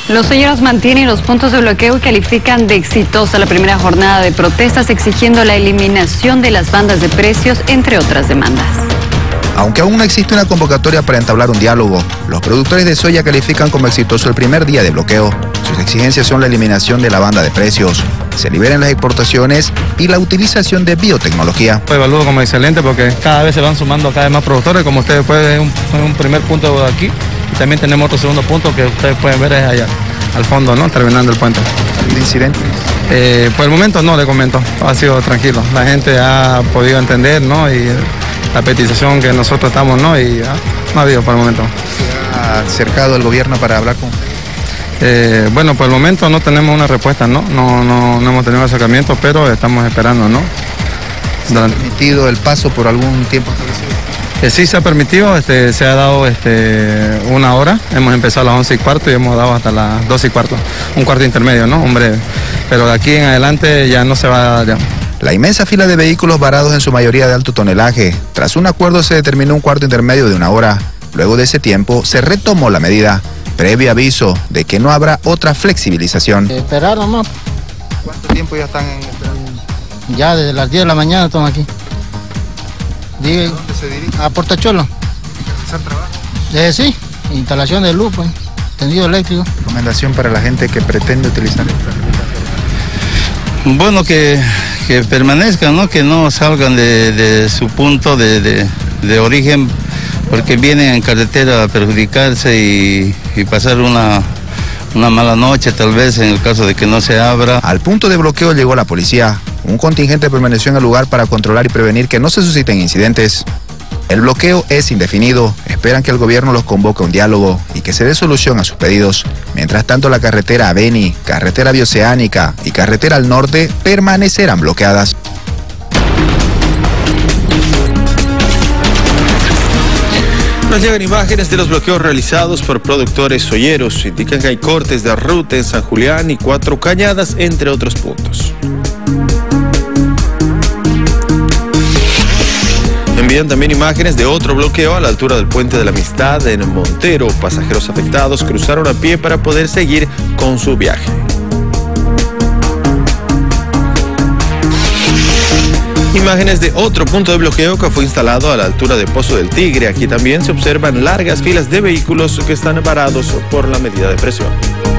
Los soyeros mantienen los puntos de bloqueo y califican de exitosa la primera jornada de protestas exigiendo la eliminación de las bandas de precios, entre otras demandas. Aunque aún no existe una convocatoria para entablar un diálogo, los productores de soya califican como exitoso el primer día de bloqueo. Sus exigencias son la eliminación de la banda de precios, se liberen las exportaciones y la utilización de biotecnología. Evalúo como excelente porque cada vez se van sumando cada vez más productores, como ustedes pueden ver un primer punto aquí y también tenemos otro segundo punto que ustedes pueden ver es allá al fondo, ¿no? Terminando el puente. ¿De incidentes? Por el momento no, le comento, ha sido tranquilo, la gente ha podido entender, ¿no? Y la petición que nosotros estamos, ¿no? Y no ha habido por el momento. ¿Se ha acercado el gobierno para hablar con usted? Bueno, por el momento no tenemos una respuesta, ¿no? No hemos tenido acercamiento, pero estamos esperando, ¿no? ¿Se ha permitido el paso por algún tiempo establecido? Sí se ha permitido, se ha dado una hora, hemos empezado a las 11:15 y hemos dado hasta las 12:15, un cuarto intermedio, ¿no? Un breve, pero de aquí en adelante ya no se va a dar. La inmensa fila de vehículos varados, en su mayoría de alto tonelaje. Tras un acuerdo se determinó un cuarto intermedio de una hora. Luego de ese tiempo se retomó la medida, previo aviso de que no habrá otra flexibilización. Esperar nomás. ¿Cuánto tiempo ya están esperando? Ya desde las 10 de la mañana estamos aquí. ¿Dónde se dirige? A Portachuelo. ¿Hacer trabajo? Sí, instalación de luz, pues, tendido eléctrico. ¿Recomendación para la gente que pretende utilizar esta? Bueno, que permanezcan, ¿no? Que no salgan de su punto de origen, porque vienen en carretera a perjudicarse y pasar una mala noche, tal vez, en el caso de que no se abra. Al punto de bloqueo llegó la policía. Un contingente permaneció en el lugar para controlar y prevenir que no se susciten incidentes. El bloqueo es indefinido. Esperan que el gobierno los convoque a un diálogo y que se dé solución a sus pedidos. Mientras tanto, la carretera a Beni, carretera bioceánica y carretera al norte permanecerán bloqueadas. Nos llegan imágenes de los bloqueos realizados por productores soyeros. Indican que hay cortes de ruta en San Julián y Cuatro Cañadas, entre otros puntos. Envían también imágenes de otro bloqueo a la altura del Puente de la Amistad en Montero. Pasajeros afectados cruzaron a pie para poder seguir con su viaje. Imágenes de otro punto de bloqueo que fue instalado a la altura de Pozo del Tigre. Aquí también se observan largas filas de vehículos que están varados por la medida de presión.